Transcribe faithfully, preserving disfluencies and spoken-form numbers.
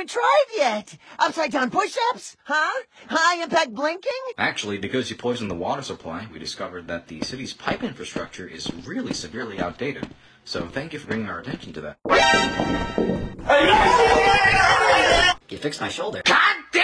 haven't tried yet. Upside down push-ups? Huh? High impact blinking? Actually, because you poisoned the water supply, we discovered that the city's pipe infrastructure is really severely outdated. So thank you for bringing our attention to that. You fixed my shoulder. God damn!